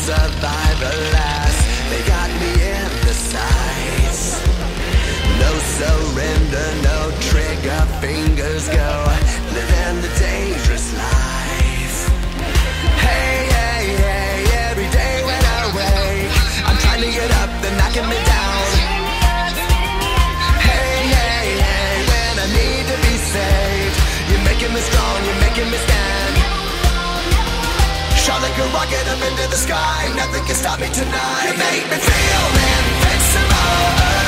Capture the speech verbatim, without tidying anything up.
survive, alas. They got me in the sights. No surrender, no trigger, fingers go, living the dangerous life. Hey, hey, hey, every day when I wake, I'm trying to get up, they're knocking me down. Hey, hey, hey, when I need to be saved, you're making me strong, you're making me stand. Shot like a rocket up into the sky, nothing can stop me tonight. You make me feel invincible.